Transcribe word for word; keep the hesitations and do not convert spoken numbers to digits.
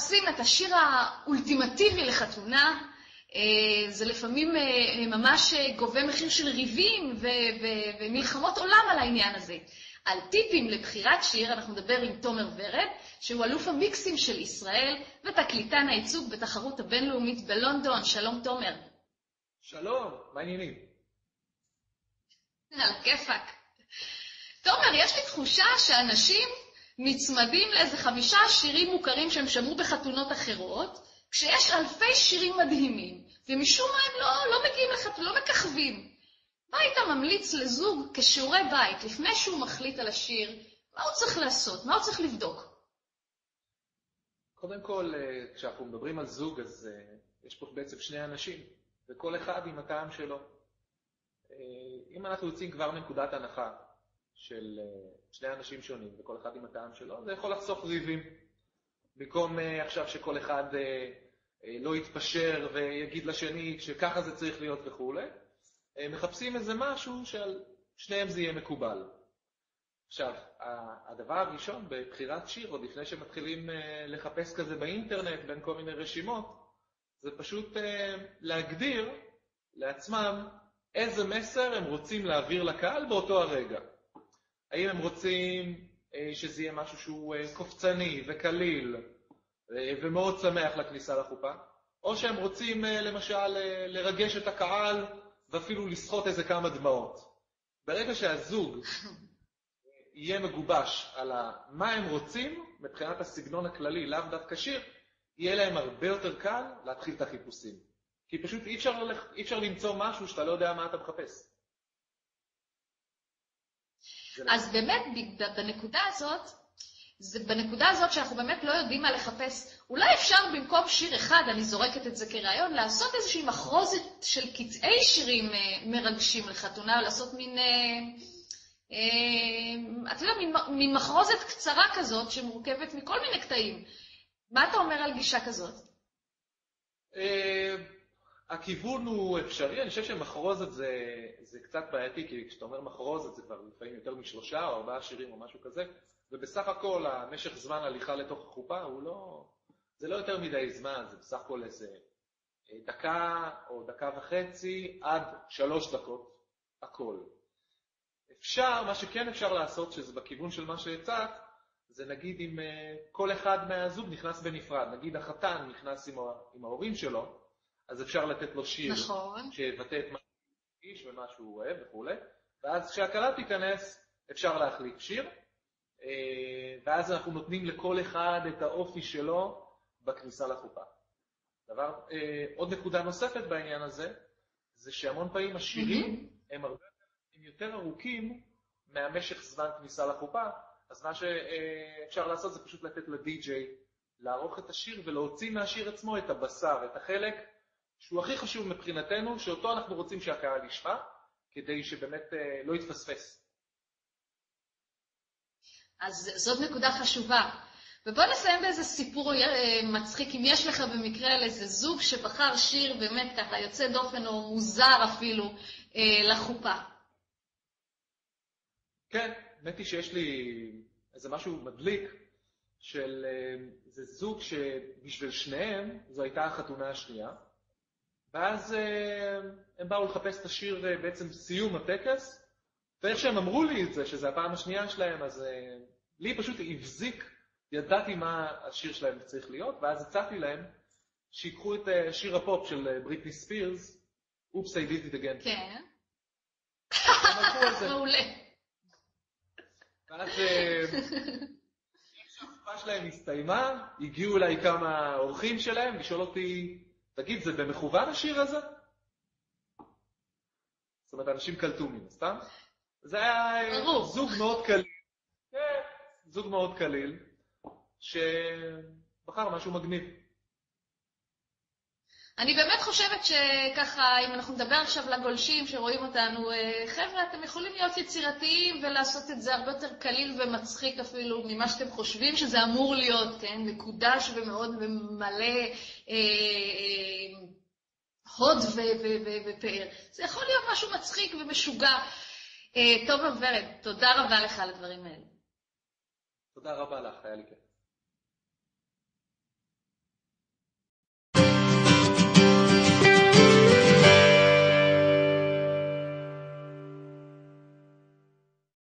מחפשים את השיר האולטימטיבי לחתונה, זה לפעמים ממש גובה מחיר של ריבים ומלחמות עולם על העניין הזה. על טיפים לבחירת שיר אנחנו נדבר עם תומר ורד, שהוא אלוף המיקסים של ישראל ותקליטן הייצוג בתחרות הבינלאומית בלונדון. שלום תומר. שלום, מה העניינים? על הכיפק. תומר, יש לי תחושה שאנשים נצמדים לאיזה חמישה שירים מוכרים שהם שמעו בחתונות אחרות, כשיש אלפי שירים מדהימים, ומשום מה הם לא, לא מגיעים לחתונה, לא מככבים. מה היית ממליץ לזוג כשיעורי בית, לפני שהוא מחליט על השיר, מה הוא צריך לעשות, מה הוא צריך לבדוק? קודם כל, כשאנחנו מדברים על זוג, אז יש פה בעצם שני אנשים, וכל אחד עם הטעם שלו. אם אנחנו יוצאים כבר מנקודת הנחה של שני אנשים שונים, וכל אחד עם הטעם שלו, זה יכול לחסוך ריבים. במקום עכשיו שכל אחד לא יתפשר ויגיד לשני שככה זה צריך להיות וכו'. מחפשים איזה משהו שעל שניהם זה יהיה מקובל. עכשיו, הדבר הראשון בבחירת שיר, עוד לפני שמתחילים לחפש כזה באינטרנט בין כל מיני רשימות, זה פשוט להגדיר לעצמם איזה מסר הם רוצים להעביר לקהל באותו הרגע. האם הם רוצים שזה יהיה משהו שהוא קופצני וקליל ומאוד שמח לכניסה לחופה, או שהם רוצים למשל לרגש את הקהל ואפילו לסחוט איזה כמה דמעות. ברגע שהזוג יהיה מגובש על מה הם רוצים, מבחינת הסגנון הכללי, לאו דווקא שיר, יהיה להם הרבה יותר קל להתחיל את החיפושים. כי פשוט אי אפשר, אי אפשר למצוא משהו שאתה לא יודע מה אתה מחפש. אז באמת בנקודה הזאת, זה בנקודה הזאת שאנחנו באמת לא יודעים מה לחפש, אולי אפשר במקום שיר אחד, אני זורקת את זה כרעיון, לעשות איזושהי מחרוזת של קטעי שירים מרגשים לחתונה, או לעשות מין, אתה יודע, מין, מין מחרוזת קצרה כזאת שמורכבת מכל מיני קטעים. מה אתה אומר על גישה כזאת? הכיוון הוא אפשרי, אני חושב שמחרוזת זה, זה קצת בעייתי, כי כשאתה אומר מחרוזת זה כבר לפעמים יותר משלושה או ארבעה שירים או משהו כזה, ובסך הכל המשך זמן הליכה לתוך החופה הוא לא, זה לא יותר מדי זמן, זה בסך הכל איזה דקה או דקה וחצי עד שלוש דקות, הכל. אפשר, מה שכן אפשר לעשות, שזה בכיוון של מה שהצעת, זה נגיד אם כל אחד מהזוג נכנס בנפרד, נגיד החתן נכנס עם, עם ההורים שלו, אז אפשר לתת לו שיר נכון. שיבטא את מה שהוא איש ומה שהוא אוהב וכו'. ואז כשהקהל תיכנס, אפשר להחליף שיר, ואז אנחנו נותנים לכל אחד את האופי שלו בכניסה לחופה. דבר, עוד נקודה נוספת בעניין הזה, זה שהמון פעמים השירים mm-hmm. הם, הרבה, הם יותר ארוכים מהמשך זמן כניסה לחופה, אז מה שאפשר לעשות זה פשוט לתת לדי-ג'יי לערוך את השיר ולהוציא מהשיר עצמו את הבשר, את החלק שהוא הכי חשוב מבחינתנו, שאותו אנחנו רוצים שהקהל ישמע, כדי שבאמת לא יתפספס. אז זאת נקודה חשובה. ובוא נסיים באיזה סיפור מצחיק, אם יש לך במקרה על איזה זוג שבחר שיר באמת ככה יוצא דופן או מוזר אפילו לחופה. כן, האמת היא שיש לי איזה משהו מדליק של איזה זוג שבשביל שניהם זו הייתה החתונה השנייה, ואז הם באו לחפש את השיר בעצם סיום הטקס, ואיך שהם אמרו לי את זה, שזה הפעם השנייה שלהם, אז לי פשוט הבזיק, ידעתי מה השיר שלהם צריך להיות, ואז הצעתי להם שיקחו את שיר הפופ של בריטני ספירס, Oops, I Did It Again. כן. מעולה. ואז כשהחופה שלהם הסתיימה, הגיעו אליי כמה אורחים שלהם, לשאול אותי, תגיד, זה במכוון השיר הזה? זאת אומרת, אנשים קלטו מן, סתם? זה היה זוג מאוד קליל. כן, זוג מאוד קליל, שבחר משהו מגניב. אני באמת חושבת שככה, אם אנחנו נדבר עכשיו לגולשים שרואים אותנו, חבר'ה, אתם יכולים להיות יצירתיים ולעשות את זה הרבה יותר קליל ומצחיק אפילו ממה שאתם חושבים שזה אמור להיות, כן? מקודש ומאוד ומלא אה, אה, הוד ופאר. זה יכול להיות משהו מצחיק ומשוגע. אה, טוב ורד, תודה רבה לך על הדברים האלה. תודה רבה לך, היה לי כיף.